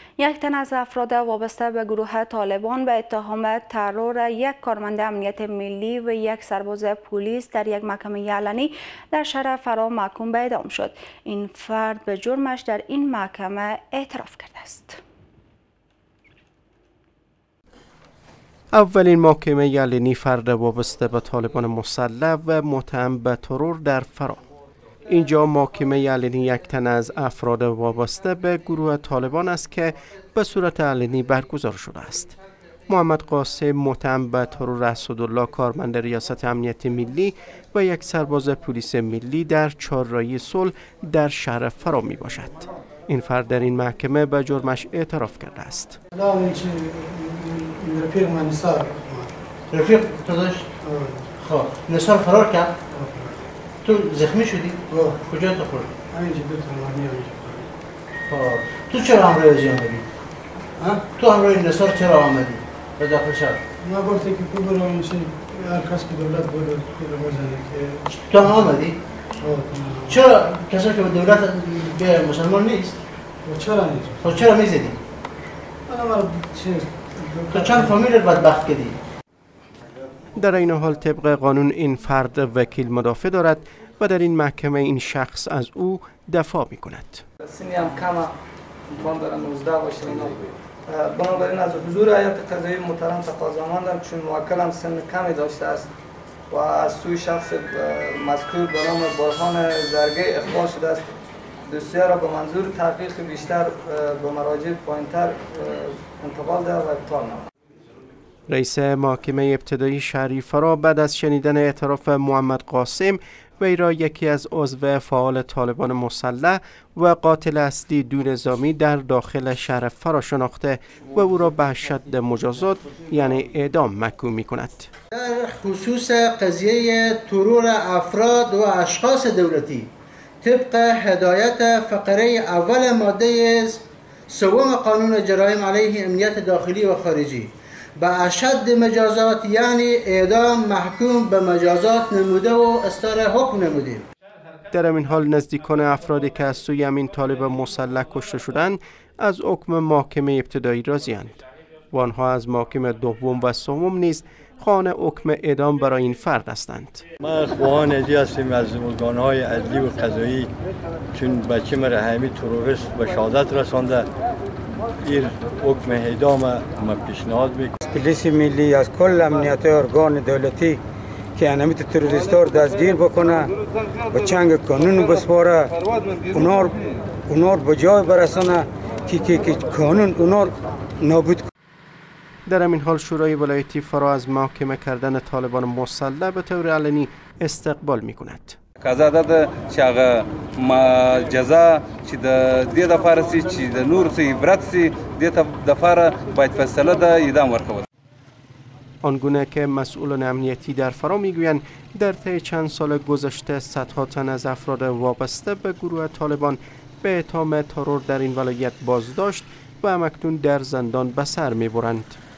یک تن از افراد وابسته به گروه طالبان به اتهام ترور یک کارمند امنیت ملی و یک سرباز پلیس در یک محکمه علنی در شهر فرا محکوم به اعدام شد. این فرد به جرمش در این محکمه اعتراف کرده است. اولین محکمه علنی فرد وابسته به طالبان مسلح و متهم به ترور در فرا. اینجا محکمه علنی یک تن از افراد وابسته به گروه طالبان است که به صورت علنی برگزار شده است. محمد قاسم متهم به ترور اسدالله کارمند ریاست امنیت ملی و یک سرباز پلیس ملی در چهارراهی صلح در شهر فرا می باشد. این فرد در این محکمه به جرمش اعتراف کرده است. رفیق تو داشت؟ خب نثار فرار کرد؟ تو زخمی شدی؟ کجا تو خورد؟ همینجا دو تا مانی همینجا. خب تو چرا همراه زیان داری؟ تو همراه نثار چرا آمدی؟ به داخل شهر؟ ما گفته که تو برو میشه هر کس که دولت بود بزنه که تو هم آمدی؟ چرا کسایی که به دولت به مسلمان نیست؟ چرا نیست؟ خب چرا میزدی؟ تو چند فامیلت بدبخت کردی؟ در این حال طبق قانون این فرد وکیل مدافع دارد و در این محکمه این شخص از او دفاع می کند. سنی هم کمه، امکان داره 19 باشه اینا. بنابراین از حضور هیئت قضایی محترم تقاضا ماندم چون موکلم سن کمی داشته است و از سوی شخص مذکور به نام برهان زرگی اخبار شده است. دوسیه را به منظور تحقیق بیشتر به مراجع پایین‌تر انتقال ده و ابطال نماید. رئیس محکمه ابتدایی شهری فرا بعد از شنیدن اعتراف محمد قاسم وی را یکی از عضو فعال طالبان مسلح و قاتل اصلی دو نظامی در داخل شهر فرا شناخته و او را به شد مجازات یعنی اعدام محکوم می کند. در خصوص قضیه ترور افراد و اشخاص دولتی طبق هدایت فقره اول ماده سوم قانون جرایم علیه امنیت داخلی و خارجی به اشد مجازات یعنی اعدام محکوم به مجازات نموده و اصدار حکم نمودیم. در این حال نزدیکان افرادی که از سوی همین طالب مسلح کشته شدند از حکم محکمه ابتدایی راضی‌اند و آنها از محکمه دوم و سوم نیز خواهان حکم اعدام برای این فرد هستند. ما خواهان ازی هستیم از ارگان‌های عدلی و قضایی چون بچه مرا همین تروریست به شهادت رسانده این حکم اعدام ما پیشنهاد میکنم. پلیس ملی از کل امنیت ارگان دولتی که انمیت تروریستا رو دستگیر بکنه به چنگ قانون بسپاره اونا رو به جای برسانه که قانون اونا نابود کنه. در همین حال شورای ولایتی فرا از محاکمه کردن طالبان مسلح به طور علنی استقبال می کند. قضا داده چې هغه جزا چې د دې دپاره سي چې د نورو څه عبرت سي دې دپاره باید فیصله د اعدام ورکول. آنگونه که مسئولان امنیتی در فرا میگویند در طی چند سال گذشته صدها تن از افراد وابسته به گروه طالبان به اتهام ترور در این ولایت بازداشت و همکنون در زندان به سر میبرند.